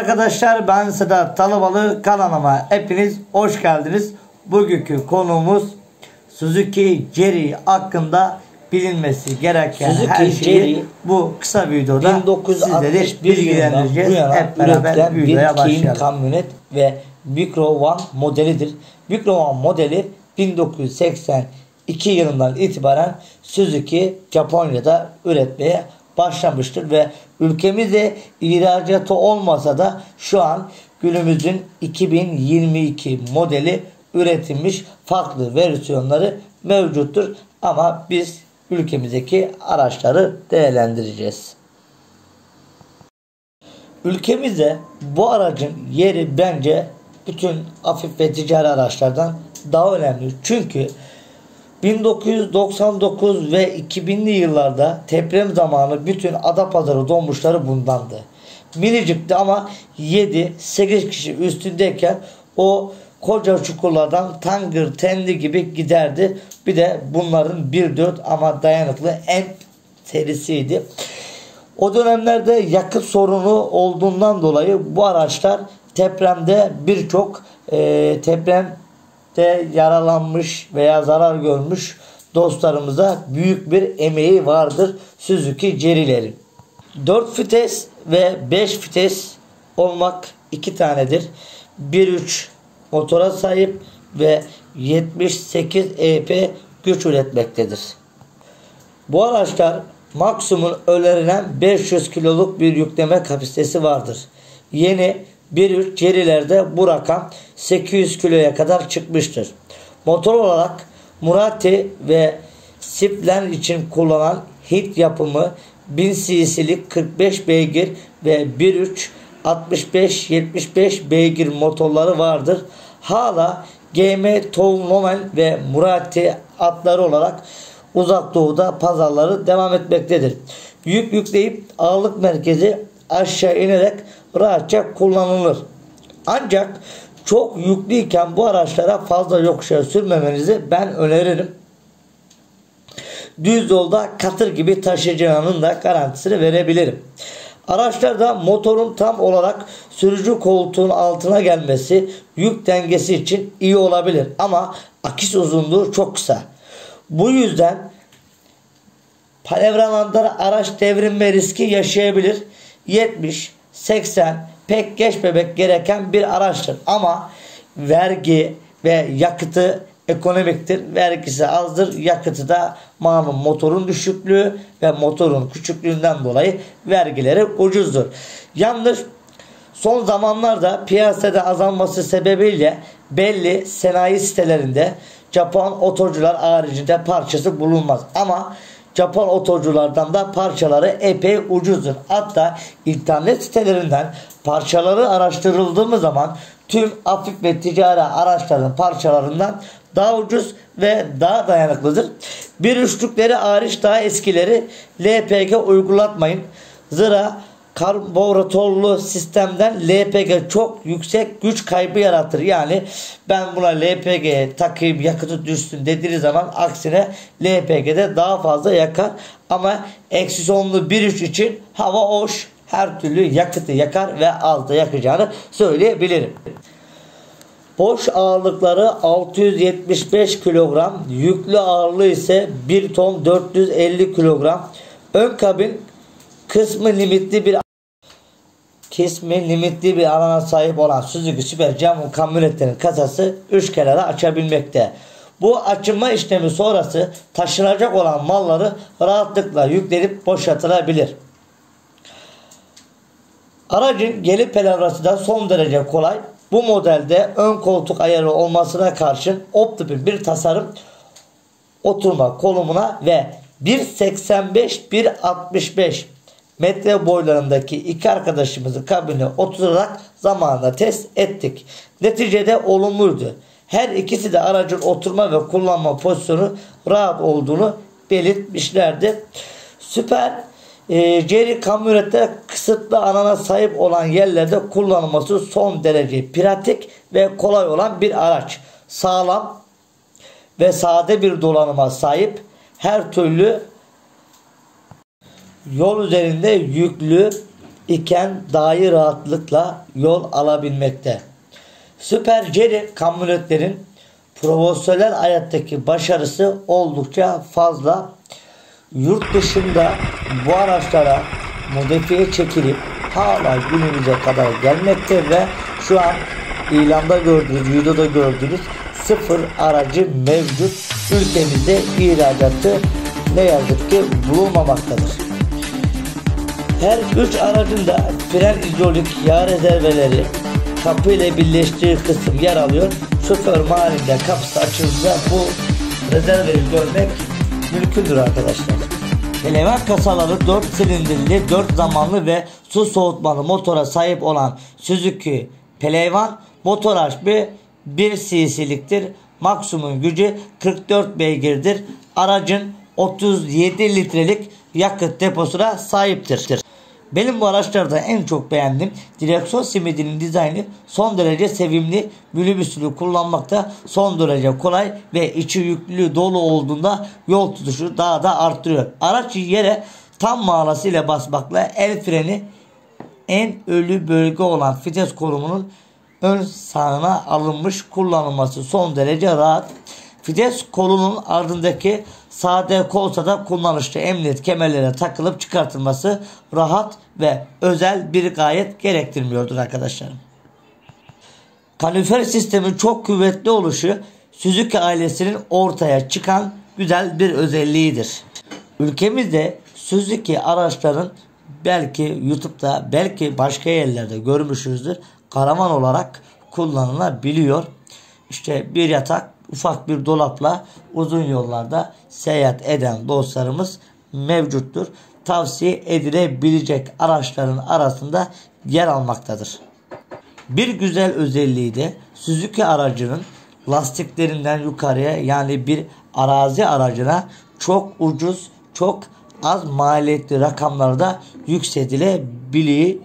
Arkadaşlar, ben Sedat Talabalı, kanalıma hepiniz hoş geldiniz. Bugünkü konuğumuz Suzuki Jerry hakkında bilinmesi gereken Suzuki her şeyi Jerry, bu kısa videoda sizleri 1961 bilgilendireceğiz. yılında Hep beraber bir videoya King başlayalım. kamyonet ve Micro One modelidir. Micro One modeli 1982 yılından itibaren Suzuki Japonya'da üretmeye başlamıştır ve ülkemizde ihracatı olmasa da şu an günümüzün 2022 modeli üretilmiş farklı versiyonları mevcuttur. Ama biz ülkemizdeki araçları değerlendireceğiz. Ülkemizde bu aracın yeri bence bütün hafif ve ticari araçlardan daha önemli. Çünkü 1999 ve 2000'li yıllarda deprem zamanı bütün Adapazarı dolmuşları bundandı. Minicikti ama 7-8 kişi üstündeyken o koca çukurlardan tangır tendi gibi giderdi. Bir de bunların 1.4 ama dayanıklı en serisiydi. O dönemlerde yakıt sorunu olduğundan dolayı bu araçlar depremde birçok depremde yaralanmış veya zarar görmüş dostlarımıza büyük bir emeği vardır Suzuki Jerry'lerin. 4 vites ve 5 vites olmak 2 tanedir. 1.3 motora sahip ve 78 EP güç üretmektedir. Bu araçlar maksimum önerilen 500 kiloluk bir yükleme kapasitesi vardır. Yeni 1.3 Jerry'lerde bu rakam 800 kiloya kadar çıkmıştır. Motor olarak Murati ve Siplen için kullanılan Hit yapımı 1000 cc'lik 45 beygir ve 1.3 65-75 beygir motorları vardır. Hala GM, Toulouse ve Murati atları olarak Uzak Doğu'da pazarları devam etmektedir. Yük yükleyip ağırlık merkezi aşağı inerek rahatça kullanılır. Ancak çok yüklüyken bu araçlara fazla yokuşa sürmemenizi ben öneririm. Düz yolda katır gibi taşıyacağının da garantisini verebilirim. Araçlarda motorun tam olarak sürücü koltuğun altına gelmesi yük dengesi için iyi olabilir ama akis uzunluğu çok kısa. Bu yüzden manevralarda araç devrilme riski yaşayabilir. 70-80 pek geçmemek gereken bir araçtır ama vergi ve yakıtı ekonomiktir. Vergisi azdır. Yakıtı da malum motorun düşüklüğü ve motorun küçüklüğünden dolayı vergileri ucuzdur. Yalnız son zamanlarda piyasada azalması sebebiyle belli sanayi sitelerinde Japon otocular haricinde parçası bulunmaz. Ama Japon otoculardan da parçaları epey ucuzdur. Hatta internet sitelerinden parçaları araştırıldığımız zaman tüm hafif ve ticari araçların parçalarından daha ucuz ve daha dayanıklıdır. Bir üçlükleri hariç daha eskileri LPG uygulatmayın. Zira karbüratörlü sistemden LPG çok yüksek güç kaybı yaratır. Yani ben buna LPG takayım yakıtı düşsün dediğiniz zaman aksine LPG'de daha fazla yakar. Ama eksi sonlu 1.3 için hava hoş, her türlü yakıtı yakar ve az da yakacağını söyleyebilirim. Boş ağırlıkları 675 kilogram, yüklü ağırlığı ise 1 ton 450 kilogram. Ön kabin kısmı limitli bir alana sahip olan Suzuki Super Jumbo kamyonetlerin kasası 3 kenara açabilmekte. Bu açılma işlemi sonrası taşınacak olan malları rahatlıkla yüklenip boşaltılabilir. Aracın geri pelavrası da son derece kolay. Bu modelde ön koltuk ayarı olmasına karşın optimum bir tasarım oturma konumuna ve 1.85-1.65 metre boylarındaki iki arkadaşımızı kabine oturarak zamanında test ettik. Neticede olumluydu. Her ikisi de aracın oturma ve kullanma pozisyonu rahat olduğunu belirtmişlerdi. Süper Jerry kamyonette kısıtlı alana sahip olan yerlerde kullanılması son derece pratik ve kolay olan bir araç. Sağlam ve sade bir dolanıma sahip, her türlü yol üzerinde yüklü iken dahi rahatlıkla yol alabilmekte. Süper Jerry kamyonetlerin profesyonel hayattaki başarısı oldukça fazla. Yurt dışında bu araçlara modifiye çekilip hala günümüze kadar gelmekte ve şu an ilanda gördüğünüz, videoda gördüğünüz sıfır aracı mevcut. Ülkemizde ihracatı ne yazık ki bulunmamaktadır. Her 3 aracın da fren hidrolik yağ rezerveleri kapı ile birleştiği kısım yer alıyor. Şoför mahallinde kapısı açıldığında bu rezerveyi görmek mümkündür arkadaşlar. Pelevan kasaları 4 silindirli, 4 zamanlı ve su soğutmalı motora sahip olan Suzuki Pelevan motor HP 1 cc'liktir. Maksimum gücü 44 beygirdir. Aracın 37 litrelik yakıt deposuna sahiptir. Benim bu araçlarda en çok beğendiğim direksiyon simidinin dizaynı son derece sevimli, minibüsünü kullanmakta son derece kolay ve içi yüklü dolu olduğunda yol tutuşu daha da arttırıyor. Araç yere tam manasıyla basmakla el freni en ölü bölge olan vites kolumunun ön sağına alınmış, kullanılması son derece rahat. Vites kolunun ardındaki sade kolsada kullanışlı emniyet kemerlere takılıp çıkartılması rahat ve özel bir gayet gerektirmiyordur arkadaşlar. Kalorifer sistemin çok kuvvetli oluşu Suzuki ailesinin ortaya çıkan güzel bir özelliğidir. Ülkemizde Suzuki araçların belki YouTube'da, belki başka yerlerde görmüşüzdür, karavan olarak kullanılabiliyor. İşte bir yatak, ufak bir dolapla uzun yollarda seyahat eden dostlarımız mevcuttur. Tavsiye edilebilecek araçların arasında yer almaktadır. Bir güzel özelliği de Suzuki aracının lastiklerinden yukarıya, yani bir arazi aracına çok ucuz, çok az maliyetli rakamlarda yükseltilebiliyor.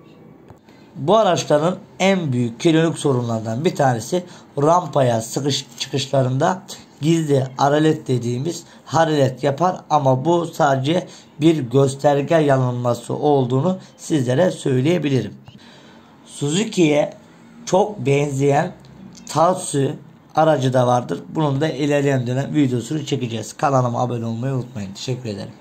Bu araçların en büyük kiloluk sorunlardan bir tanesi rampaya çıkışlarında gizli aralet dediğimiz hararet yapar, ama bu sadece bir gösterge yanılması olduğunu sizlere söyleyebilirim. Suzuki'ye çok benzeyen Tatsu aracı da vardır. Bunun da ilerleyen dönem videosunu çekeceğiz. Kanalıma abone olmayı unutmayın. Teşekkür ederim.